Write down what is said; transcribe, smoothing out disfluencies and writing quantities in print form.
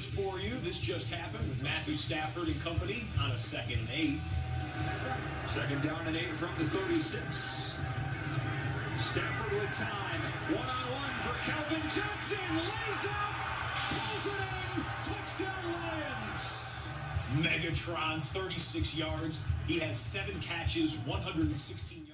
First for you, this just happened with M.Stafford and company on a 2nd and 8. Second down and 8 from the 36. Stafford with time. One-on-one for Calvin Johnson. Lays out. Pulls it in. Touchdown Lions. Megatron, 36 yards. He has 7 catches, 116